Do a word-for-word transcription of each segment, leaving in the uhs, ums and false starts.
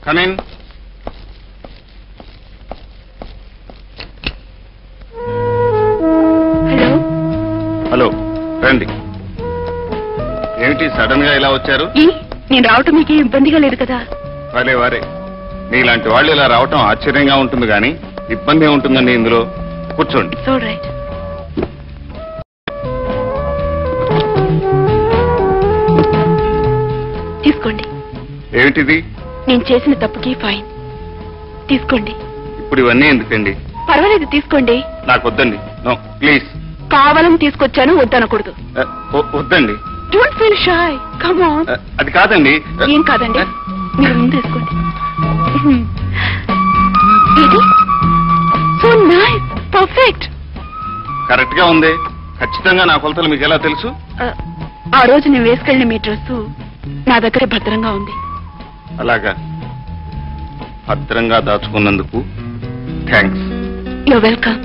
Come in. Hello hello, రండి. ఏమిటి sudden గా ఇలా వచ్చారు? నేను రావటం మీకు ఇబ్బందిగా లేదు కదా? వారే వారే, నీలాంటి వాళ్ళు ఇలా రావటం ఆశ్చర్యంగా ఉంటుంది కానీ ఇబ్బంది ఉంటుందండి ఇందులో. కూర్చోండి. So right. తీసుకోండి. ఏమిటిది? నేను చేసిన తప్పుకి ఫైన్. తీసుకోండి. ఇప్పుడు ఇవన్నీ ఎందుకండి? పర్వాలేదు, తీసుకోండి. నాకు వద్దండి. No please. కావాలని తీసుకొచ్చాను, వద్దనకూడదు. వద్దండి. Don't feel shy. Come on. అది కాదండి. ఏం కాదండి, మీరు ముందు తీసుకోండి. ఇది సో నైస్, పర్ఫెక్ట్. కరెక్ట్ గా ఉంది. ఖచ్చితంగా నా కొలతలు మీకు ఎలా తెలుసు? ఆ రోజు నేను వేసుకెళ్ళిన మీ డ్రెస్ నా దగ్గర భద్రంగా ఉంది. అలాగా? భద్రంగా దాచుకున్నందుకు థ్యాంక్స్. You welcome.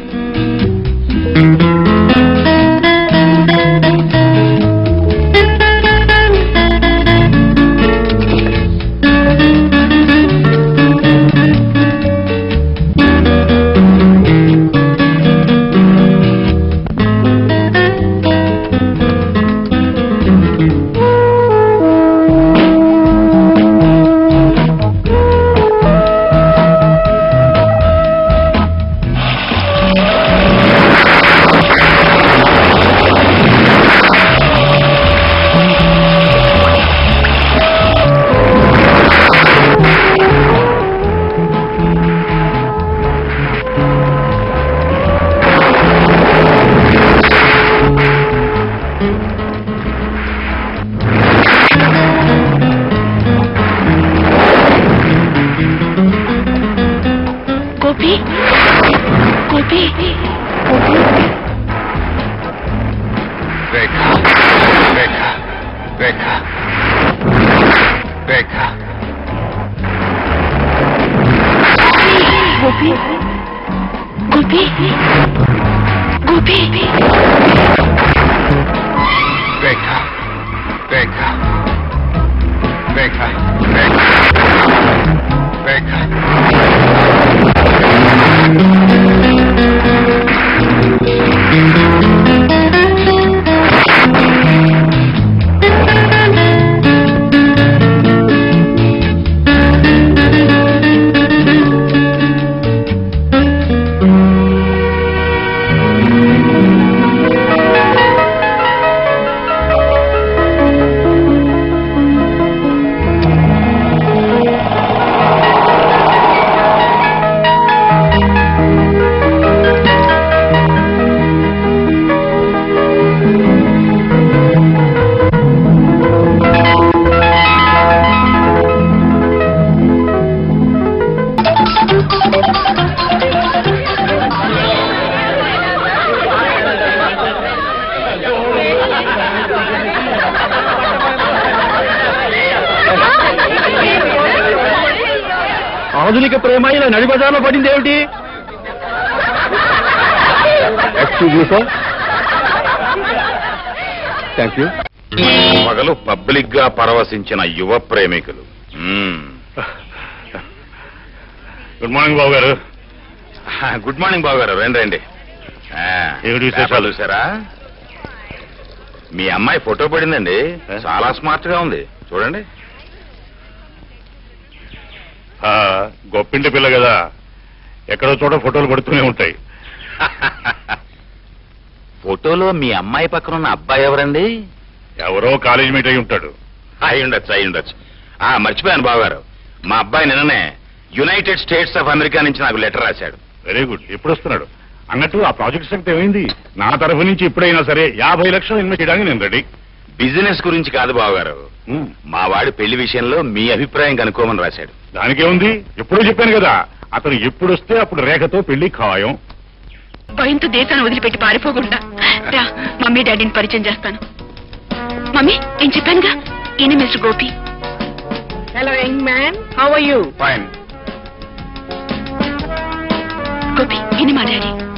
ఆధునిక ప్రేమ ఇలా నడిబజార్లో పడింది ఏమిటి? Thank you. పగలు పబ్లిక్ గా పరవశించిన యువ ప్రేమికులు. గుడ్ మార్నింగ్ బాబు గారు. గుడ్ మార్నింగ్ బాబు గారు, రండి రండి. విశేషాలు చూసారా? మీ అమ్మాయి ఫోటో పడిందండి, చాలా స్మార్ట్ గా ఉంది, చూడండి. గొప్పింటి పిల్ల కదా, ఎక్కడో చోట ఫోటోలు పడుతూనే ఉంటాయి. ఫోటోలో మీ అమ్మాయి పక్కన ఉన్న అబ్బాయి ఎవరండి? ఎవరో కాలేజ్ మీట్ అయి ఉంటాడు. అయి ఉండొచ్చు అయి ఉండొచ్చు. ఆ మర్చిపోయాను బావగారు, మా అబ్బాయి నిన్ననే యునైటెడ్ స్టేట్స్ ఆఫ్ అమెరికా నుంచి నాకు లెటర్ రాశాడు. Very good. ఎప్పుడు వస్తున్నాడు? అన్నట్టు ఆ ప్రాజెక్ట్ సంగతి ఏమైంది? నా తరఫు నుంచి ఇప్పుడైనా సరే యాభై లక్షలు ఇన్వెస్ట్ చేయడానికి నేను రెడీ. బిజినెస్ గురించి కాదు బావగారు, మా వాడి పెళ్లి విషయంలో మీ అభిప్రాయం కనుక్కోమని రాశాడు. దానికేముంది, ఎప్పుడూ చెప్పాను కదా, అతను ఎప్పుడు వస్తే అప్పుడు రేఖతో పెళ్లి ఖాయం. భయంతో దేశాన్ని వదిలిపెట్టి పారిపోకుండా రా, మమ్మీ డాడీని పరిచయం చేస్తాను. మమ్మీ, నేను చెప్పానుగా, ఈయన mister Gopi. Hello young man, how are you? Fine. Gopi, ఈయన మా డాడీ.